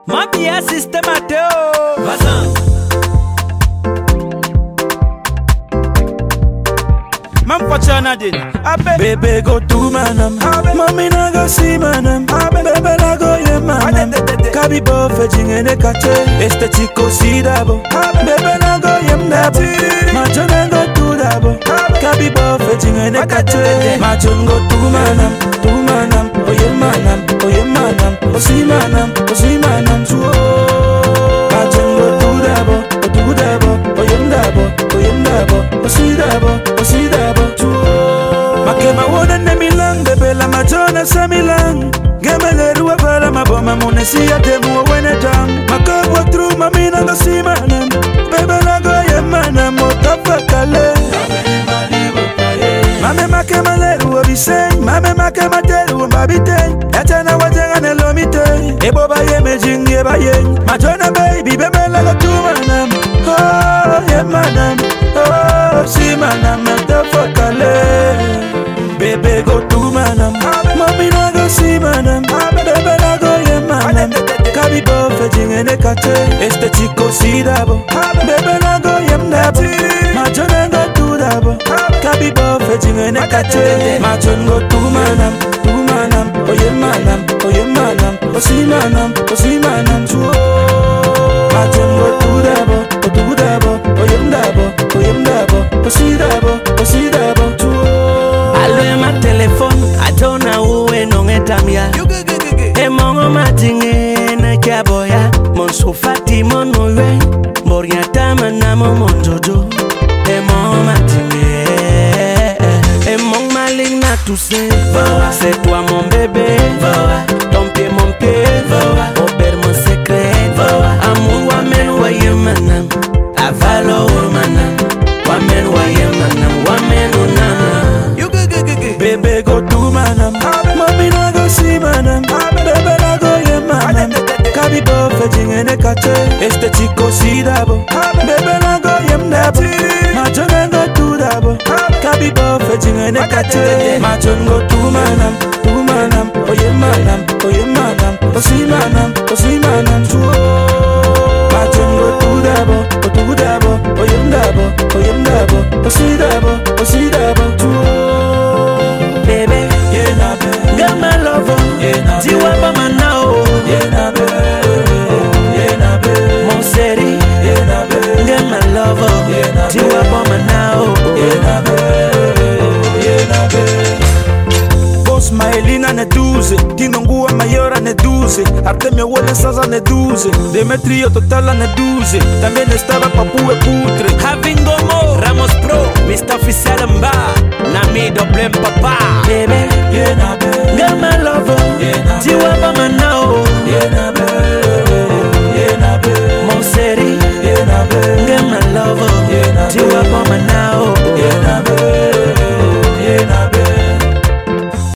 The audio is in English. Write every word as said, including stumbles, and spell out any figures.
Mafia Systemato Vazan Man Pachana din Baby go to manam Mami na go see manam Baby na go ye manam Kabi bo fejing ene kache Este chico si dabo Baby na go ye mdabo Macho na go to dabo Kabi bo fejing ene kache Macho go to manam To manam Oye manam Oye manam Osi manam Osi manam Chuo Macho go to dabo To dabo Oye mdabo Oye mdabo Osi dabo Osi dabo Makema wona ne milang bebe la majona sa milang Gemele ruwa para maboma monesi ya temu wene tang Makabwa tru mamina go si manam Bebe la go ye manam motafa kale Mame makema le ruwa biseng Mame makema te ruwa mbabite Yachana wajenga ne lomite Ebo ba ye mejing ye ba yeng Majona baby bebe la go tu manam Oh ye manam Oh si manam motafa kale Baby go to manam Mami na go si manam Baby na go ye manam Kabi bo fejing ene kache Este chico si dabo Baby na go ye mdabo Macho na go to dabo Kabi bo fejing ene kache Macho go to manam To manam Oye manam Oye manam Osi manam Osi manam Chuo Macho go to dabo O to dabo Oye mdabo Oye mdabo Osi dabo Osi dabo Chuo Alwe ma telefone atona uwe nongetamya Emongo matinge na kyaboya Monso fati mono ywe Moriatama na momonjojo Emongo matinge Emong maling na tuse C'est toi mon bébé Ton pied mon pied Ober mon secret Amour wamen waye manam Avalo manam Wamen waye manam Wamen unama Baby go to manam Mami na go si manam Baby na go ye manam Kabi bo fejing ene kache Este chico si dabo Baby na go ye mdabo Macho na go to dabo Kabi bo fejing ene kache Macho go to manam To manam Oye manam Oye manam Osi manam Osi manam Chuo Macho go to dabo O to dabo Oye mdabo Oye mdabo Osi dabo Osi dabo Chuo Baby, yeah, nah, baby. Got my lover, yeah, nah, Tiwa mama now, yeah, nah, baby. Yeah, nah, baby. Mon chéri, yeah, nah, baby. Got my lover, yeah, nah, Tiwa mama now, yeah, nah, baby. Yeah, nah, baby. Boss Maelina ne douze, Tinongua Mayora ne douze, Artemio Huele Sasa ne douze, Demetrio Totala ne douze, también estaba Papu e Putre. Having Gomo, Ramos Pro, mister Oficial Mba, Nami Doble Papa, baby.